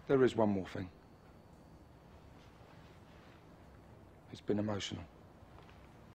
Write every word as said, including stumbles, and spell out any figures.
There is one more thing. It's been emotional.